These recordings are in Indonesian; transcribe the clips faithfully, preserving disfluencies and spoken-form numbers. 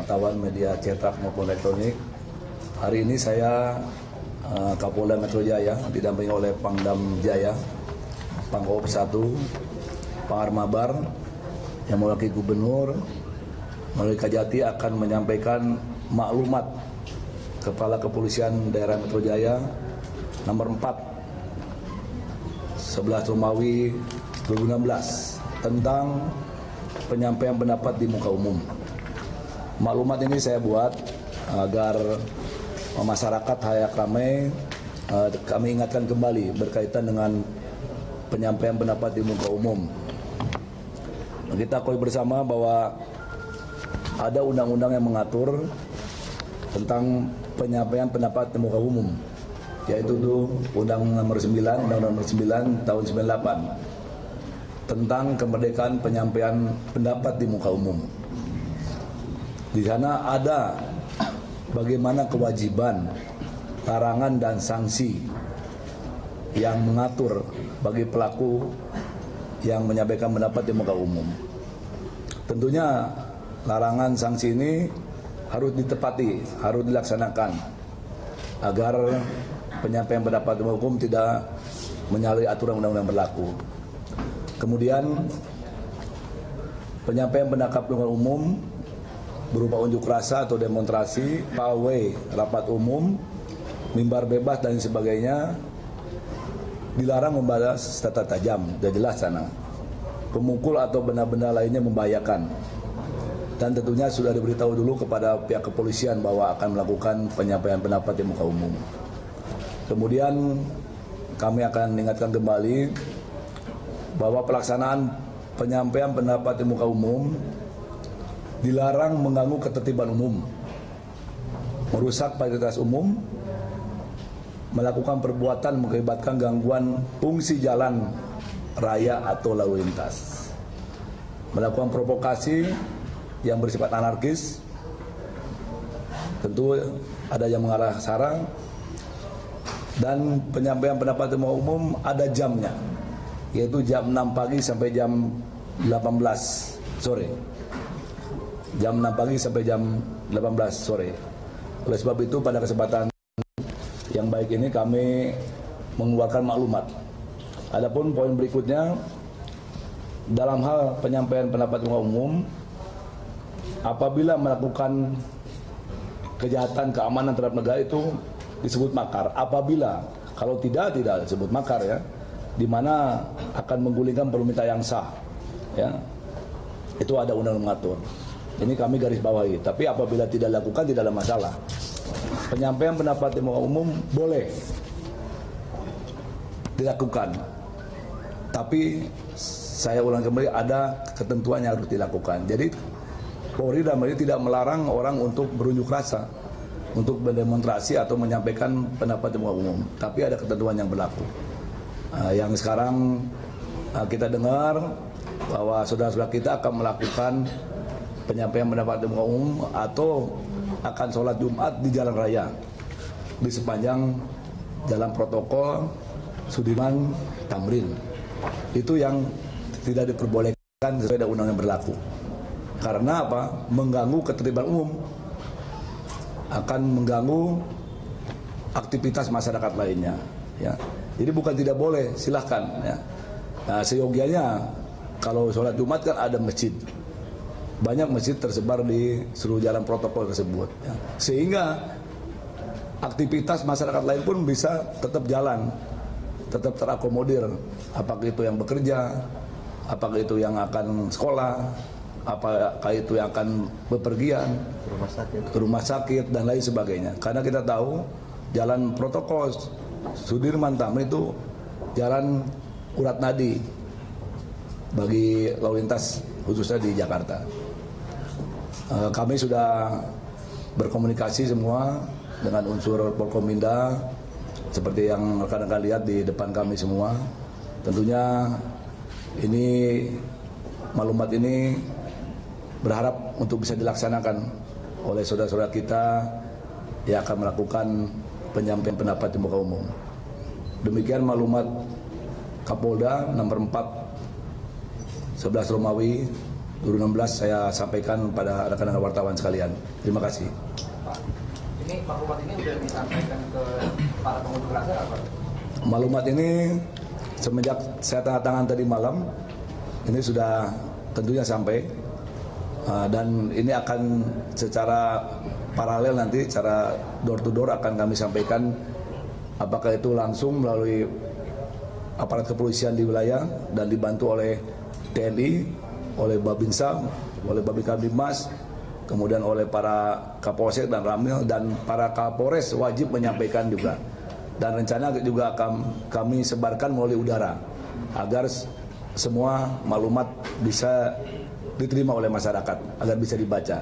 wartawan media cetak maupun elektronik. Hari ini saya uh, Kapolda Metro Jaya didampingi oleh Pangdam Jaya, Pangkop satu, Pak Armabar yang mewakili Gubernur melalui Kajati akan menyampaikan maklumat Kepala Kepolisian Daerah Metro Jaya nomor empat sebelas Romawi dua ribu enam belas tentang penyampaian pendapat di muka umum. Maklumat ini saya buat agar masyarakat halayak ramai kami ingatkan kembali berkaitan dengan penyampaian pendapat di muka umum. Kita ketahui bersama bahwa ada undang-undang yang mengatur tentang penyampaian pendapat di muka umum, yaitu itu Undang Nomor sembilan, Undang-Undang Nomor sembilan tahun sembilan puluh delapan tentang kemerdekaan penyampaian pendapat di muka umum. Di sana ada bagaimana kewajiban, larangan dan sanksi yang mengatur bagi pelaku yang menyampaikan pendapat di muka umum. Tentunya larangan sanksi ini harus ditepati, harus dilaksanakan agar penyampaian pendapat di muka umum tidak menyalahi aturan undang-undang berlaku. Kemudian penyampaian pendapat di muka umum berupa unjuk rasa atau demonstrasi, pawai, rapat umum, mimbar bebas dan sebagainya dilarang membalas senjata tajam, sudah jelas sana. Pemukul atau benda-benda lainnya membahayakan. Dan tentunya sudah diberitahu dulu kepada pihak kepolisian bahwa akan melakukan penyampaian pendapat di muka umum. Kemudian kami akan ingatkan kembali bahwa pelaksanaan penyampaian pendapat di muka umum dilarang mengganggu ketertiban umum, merusak fasilitas umum, melakukan perbuatan mengakibatkan gangguan fungsi jalan raya atau lalu lintas, melakukan provokasi yang bersifat anarkis, tentu ada yang mengarah sara, dan penyampaian pendapat di muka umum ada jamnya, yaitu jam enam pagi sampai jam delapan belas sore. Jam enam pagi sampai jam delapan belas sore. Oleh sebab itu pada kesempatan yang baik ini kami mengeluarkan maklumat. Adapun poin berikutnya, dalam hal penyampaian pendapat di muka umum, apabila melakukan kejahatan keamanan terhadap negara itu disebut makar. Apabila, kalau tidak tidak disebut makar ya, di mana akan menggulingkan permintaan yang sah. Ya, itu ada undang-undang mengatur. Ini kami garis bawahi. Tapi apabila tidak dilakukan tidak ada masalah. Penyampaian pendapat di muka umum boleh dilakukan. Tapi saya ulang kembali, ada ketentuan yang harus dilakukan. Jadi Polri dalam hal ini tidak melarang orang untuk berunjuk rasa, untuk berdemonstrasi atau menyampaikan pendapat di muka umum. Tapi ada ketentuan yang berlaku. Uh, yang sekarang uh, kita dengar bahwa saudara-saudara kita akan melakukan penyampaian pendapat di muka umum atau akan sholat Jumat di jalan raya di sepanjang jalan protokol Sudirman Tamrin. Itu yang tidak diperbolehkan sesuai dengan undang yang berlaku. Karena apa? Mengganggu ketertiban umum, akan mengganggu aktivitas masyarakat lainnya. Ya. Jadi bukan tidak boleh, silahkan. Ya. Nah, seyogianya kalau sholat Jumat kan ada masjid. Banyak masjid tersebar di seluruh jalan protokol tersebut, ya. Sehingga aktivitas masyarakat lain pun bisa tetap jalan, tetap terakomodir. Apakah itu yang bekerja, apakah itu yang akan sekolah, apakah itu yang akan bepergian ke rumah sakit, ke rumah sakit dan lain sebagainya. Karena kita tahu jalan protokol Sudirman Tamrin itu jalan urat nadi bagi lalu lintas khususnya di Jakarta. Kami sudah berkomunikasi semua dengan unsur Polkominda seperti yang rekan-rekan lihat di depan kami semua. Tentunya ini maklumat ini berharap untuk bisa dilaksanakan oleh saudara-saudara kita yang akan melakukan penyampaian pendapat di muka umum. Demikian maklumat Kapolda nomor empat sebelas Romawi dua ribu enam belas saya sampaikan pada rekan-rekan wartawan sekalian. Terima kasih. Pak, ini maklumat ini sudah disampaikan ke para pengunjuk rasa apa? Maklumat ini semenjak saya tanda tangan tadi malam, ini sudah tentunya sampai uh, dan ini akan secara paralel nanti, secara door to door akan kami sampaikan apakah itu langsung melalui aparat kepolisian di wilayah dan dibantu oleh T N I, oleh Babinsa, oleh Babinkamtibmas, kemudian oleh para Kapolsek dan Ramil, dan para Kapolres wajib menyampaikan juga. Dan rencana juga akan kami sebarkan melalui udara agar semua maklumat bisa diterima oleh masyarakat, agar bisa dibaca.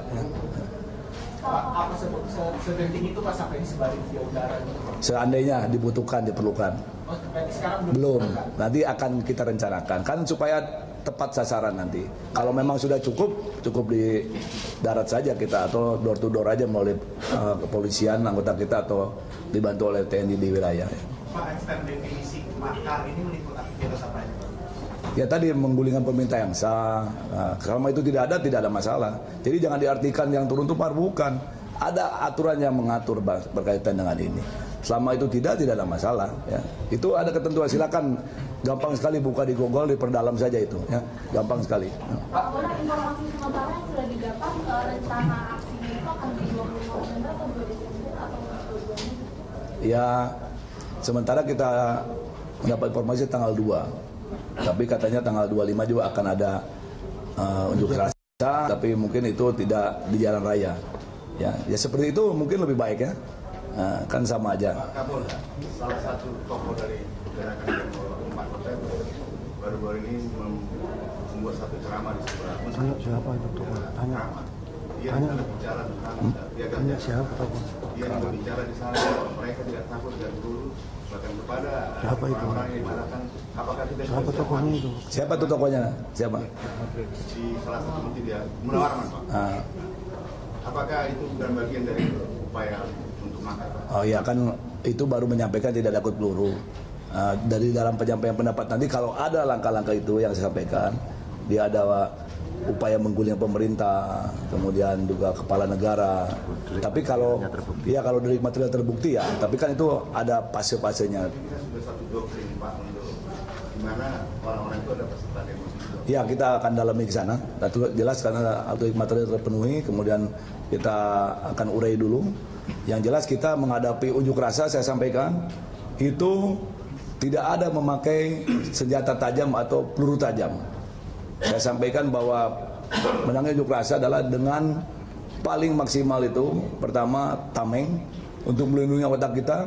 Pak, apa segenting itu Pak sampai disebarin via udara? Seandainya dibutuhkan, diperlukan. Oh, sekarang belum. Belum, nanti akan kita rencanakan kan supaya tepat sasaran nanti. Kalau memang sudah cukup, cukup di darat saja kita atau door to door aja melalui uh, kepolisian anggota kita atau dibantu oleh T N I di wilayah. Pak, extend definisi makar ini meliputi aktivitas apa aja? Ya tadi menggulingkan pemerintah yang sah. Nah, selama itu tidak ada, tidak ada masalah. Jadi jangan diartikan yang turun tumpah, bukan. Ada aturan yang mengatur berkaitan dengan ini. Selama itu tidak, tidak ada masalah. Ya. Itu ada ketentuan. Silakan, gampang sekali buka di Google, diperdalam saja itu. Ya. Gampang sekali. Pak, informasi sementara yang sudah didapat, rencana aksinya itu akan di dua puluh November atau dua Desember atau dua-duanya? Ya, sementara kita mendapat informasi tanggal dua. Tapi katanya tanggal dua puluh lima juga akan ada uh, unjuk rasa, tapi mungkin itu tidak di jalan raya. Ya, ya seperti itu mungkin lebih baik ya. Uh, kan sama aja. Pak Kapolda, salah satu tokoh dari gerakan demo empat November baru-baru ini membuat satu ceramah di sebelah. Tanya siapa itu tokoh? Tanya. Dia Tanya. juga bicara tentang Hmm? dia kan Tanya siapa tokoh? dia juga bicara di sana mereka tidak takut dan dulu bahkan kepada Siapa itu? orang-orang yang mengatakan apakah tidak Siapa tokohnya itu? Siapa tuh tokohnya? Siapa? di salah satu menteri dia Munawar Pak. Uh, Apakah itu bukan bagian dari upaya untuk makar Pak? oh ya kan itu baru menyampaikan tidak takut peluru. Uh, dari dalam penyampaian pendapat nanti kalau ada langkah-langkah itu yang saya sampaikan, dia ada upaya menggulingkan pemerintah, kemudian juga kepala negara. Tapi kalau ya kalau dari material terbukti ya, tapi kan itu ada fase-fasenya. Kita sudah satu doktrin Pak untuk di mana orang-orang itu ada peserta demo itu. Ya kita akan dalami di sana. Dan itu jelas karena autorik material terpenuhi, kemudian kita akan urai dulu. Yang jelas kita menghadapi unjuk rasa, saya sampaikan itu tidak ada memakai senjata tajam atau peluru tajam. Saya sampaikan bahwa menangnya unjuk rasa adalah dengan paling maksimal itu pertama tameng untuk melindungi otak kita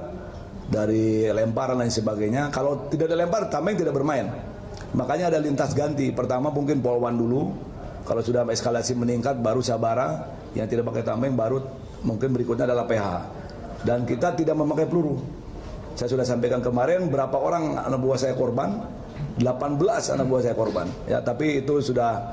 dari lemparan dan sebagainya. Kalau tidak ada lempar, tameng tidak bermain. Makanya ada lintas ganti. Pertama mungkin polwan dulu. Kalau sudah eskalasi meningkat baru sabara yang tidak pakai tameng, baru mungkin berikutnya adalah P H. Dan kita tidak memakai peluru. Saya sudah sampaikan kemarin berapa orang anak buah saya korban. delapan belas anak buah saya korban. Ya, tapi itu sudah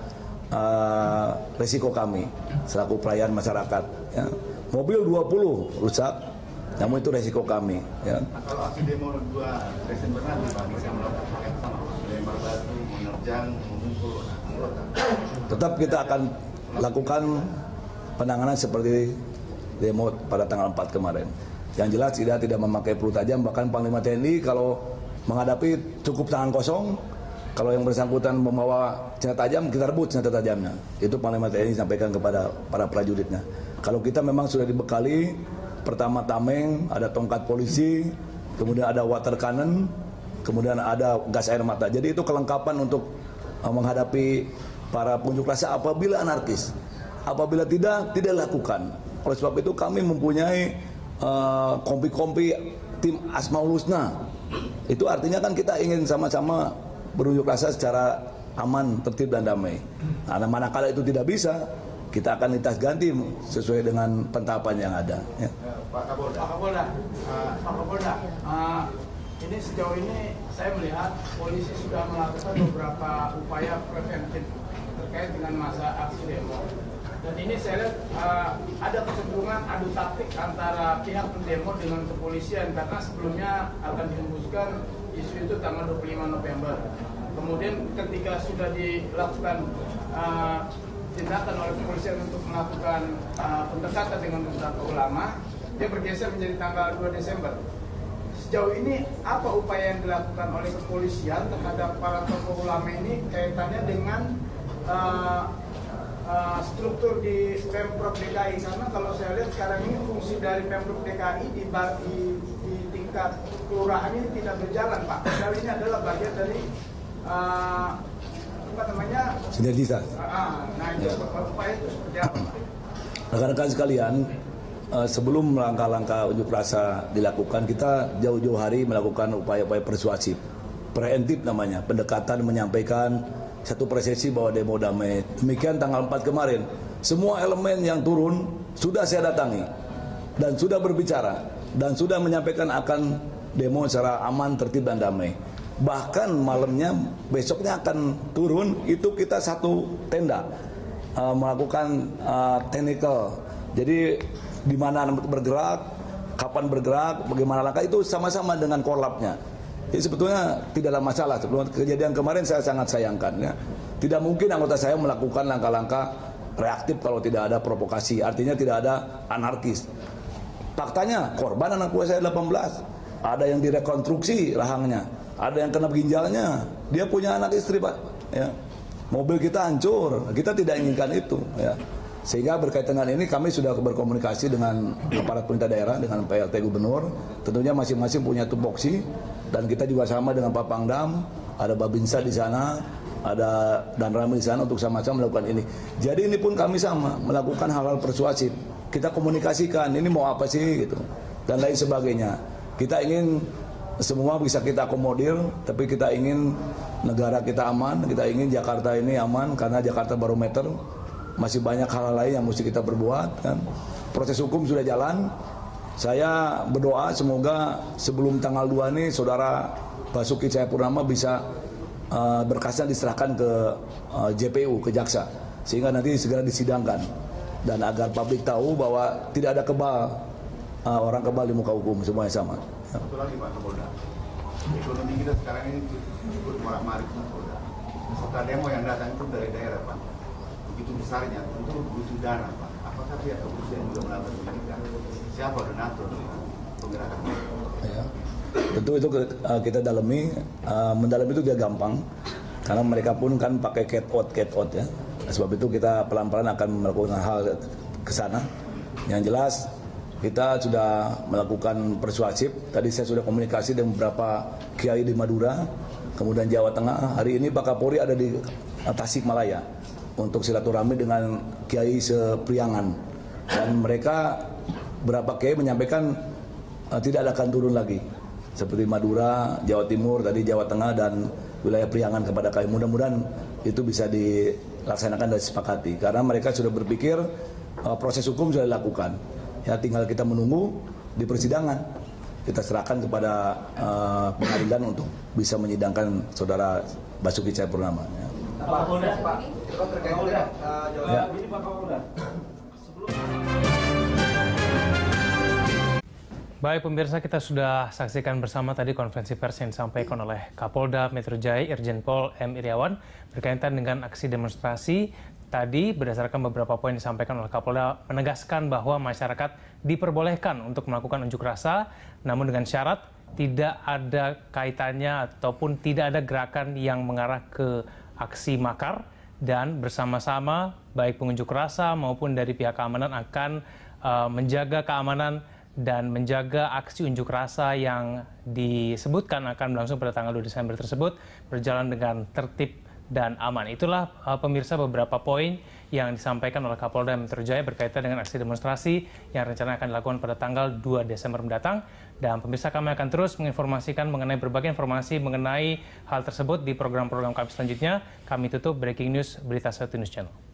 uh, resiko kami selaku pelayan masyarakat. Ya. Mobil dua puluh rusak, namun itu resiko kami. Ya. Nah, kalau aksi demo dua Desember nanti Pak, mereka melakukan hal yang sama, melempar batu, menerjang, memukul anggota. Tetap kita akan lakukan penanganan seperti demo pada tanggal empat kemarin. Yang jelas tidak tidak memakai peluru tajam, bahkan Panglima T N I kalau menghadapi cukup tangan kosong. Kalau yang bersangkutan membawa senjata tajam, kita rebut senjata tajamnya. Itu Panglima T N I sampaikan kepada para prajuritnya. Kalau kita memang sudah dibekali, pertama tameng, ada tongkat polisi, kemudian ada water cannon, kemudian ada gas air mata. Jadi itu kelengkapan untuk uh, menghadapi para pengunjuk rasa apabila anarkis. Apabila tidak, tidak lakukan. Oleh sebab itu kami mempunyai uh, kompi-kompi tim Asmaul Husna. Itu artinya kan kita ingin sama-sama berunjuk rasa secara aman, tertib dan damai. Nah, manakala itu tidak bisa, kita akan lintas ganti sesuai dengan pentahapan yang ada. Ya. Pak Kapolda, Pak Kapolda, uh, Pak Kapolda, uh, ini sejauh ini saya melihat polisi sudah melakukan beberapa upaya preventif terkait dengan masa aksi demo. Dan ini saya lihat uh, ada kecenderungan adu taktik antara pihak pendemo dengan kepolisian karena sebelumnya akan dihembuskan isu itu tanggal dua puluh lima November. Kemudian ketika sudah dilakukan uh, tindakan oleh kepolisian untuk melakukan uh, pendekatan dengan beberapa ulama, dia bergeser menjadi tanggal dua Desember. Sejauh ini apa upaya yang dilakukan oleh kepolisian terhadap para tokoh ulama ini kaitannya dengan uh, uh, struktur di Pemprov D K I? Karena kalau saya lihat sekarang ini fungsi dari Pemprov D K I di, di, di tingkat kelurahan ini tidak berjalan, Pak. Padahal ini adalah bagian dari uh, apa namanya? Sinergitas. Uh, nah, itu ya. Upaya itu seperti apa, Pak? Rekan-rekan sekalian, sebelum langkah-langkah unjuk rasa dilakukan, kita jauh-jauh hari melakukan upaya-upaya persuasif, preemptif namanya, pendekatan menyampaikan satu persepsi bahwa demo damai. Demikian tanggal empat kemarin, semua elemen yang turun sudah saya datangi dan sudah berbicara dan sudah menyampaikan akan demo secara aman, tertib dan damai. Bahkan malamnya, besoknya akan turun, itu kita satu tenda uh, melakukan uh, technical. Jadi di mana bergerak, kapan bergerak, bagaimana langkah, itu sama-sama dengan korlapnya. Jadi sebetulnya tidak ada masalah. Sebelum kejadian kemarin saya sangat sayangkan. Ya. Tidak mungkin anggota saya melakukan langkah-langkah reaktif kalau tidak ada provokasi. Artinya tidak ada anarkis. Faktanya korban anak buah saya delapan belas. Ada yang direkonstruksi rahangnya, ada yang kena ginjalnya. Dia punya anak istri, Pak. Ya. Mobil kita hancur. Kita tidak inginkan itu. Ya. Sehingga berkaitan dengan ini kami sudah berkomunikasi dengan aparat pemerintah daerah, dengan P L T Gubernur. Tentunya masing-masing punya tupoksi, dan kita juga sama dengan Pak Pangdam, ada Babinsa di sana, ada Dan Ramil di sana untuk sama-sama melakukan ini. Jadi ini pun kami sama melakukan hal-hal persuasif. Kita komunikasikan ini mau apa sih gitu dan lain sebagainya. Kita ingin semua bisa kita akomodir, tapi kita ingin negara kita aman, kita ingin Jakarta ini aman karena Jakarta barometer. Masih banyak hal lain yang mesti kita berbuat kan. Proses hukum sudah jalan. Saya berdoa semoga sebelum tanggal dua ini saudara Basuki Cahayapurnama bisa uh, berkasnya diserahkan ke uh, J P U, ke jaksa, sehingga nanti segera disidangkan, dan agar publik tahu bahwa tidak ada kebal, uh, orang kebal di muka hukum, semuanya sama. Satu lagi Pak Kapolda, ekonomi kita sekarang ini cukup marak-marik Kapolda. Setelah demo yang datang itu dari daerah, Pak, begitu besarnya, tentu butuh dana, Pak. Apakah pihak kepolisian juga melakukan pendidikan? Siapa donatur penggerakan? Ya. Tentu itu kita dalami, uh, mendalami itu dia gampang, karena mereka pun kan pakai cat out, cat out ya. Sebab itu kita pelan-pelan akan melakukan hal ke sana. Yang jelas kita sudah melakukan persuasif. Tadi saya sudah komunikasi dengan beberapa kiai di Madura, kemudian Jawa Tengah. Hari ini Pak Kapolri ada di Tasikmalaya untuk silaturahmi dengan kiai sepriangan, dan mereka berapa kiai menyampaikan uh, tidak akan turun lagi, seperti Madura, Jawa Timur, tadi Jawa Tengah dan wilayah Priangan kepada kami. Mudah-mudahan itu bisa dilaksanakan dan disepakati, karena mereka sudah berpikir uh, proses hukum sudah dilakukan, ya tinggal kita menunggu di persidangan. Kita serahkan kepada uh, pengadilan untuk bisa menyidangkan saudara Basuki Cahayapurnama. Ya. Pak Kapolda, Pak, itu kan terkait dengan jawaban ini Pak Kapolda. Baik pemirsa, kita sudah saksikan bersama tadi konferensi pers yang disampaikan oleh Kapolda Metro Jaya Irjen Pol M Iriawan berkaitan dengan aksi demonstrasi. Tadi berdasarkan beberapa poin disampaikan oleh Kapolda menegaskan bahwa masyarakat diperbolehkan untuk melakukan unjuk rasa, namun dengan syarat tidak ada kaitannya ataupun tidak ada gerakan yang mengarah ke aksi makar, dan bersama-sama baik pengunjuk rasa maupun dari pihak keamanan akan uh, menjaga keamanan dan menjaga aksi unjuk rasa yang disebutkan akan berlangsung pada tanggal dua Desember tersebut berjalan dengan tertib dan aman. Itulah uh, pemirsa beberapa poin yang disampaikan oleh Kapolda Metro Jaya berkaitan dengan aksi demonstrasi yang rencana akan dilakukan pada tanggal dua Desember mendatang. Dan pemirsa, kami akan terus menginformasikan mengenai berbagai informasi mengenai hal tersebut di program-program kami selanjutnya. Kami tutup Breaking News Berita Satu News Channel.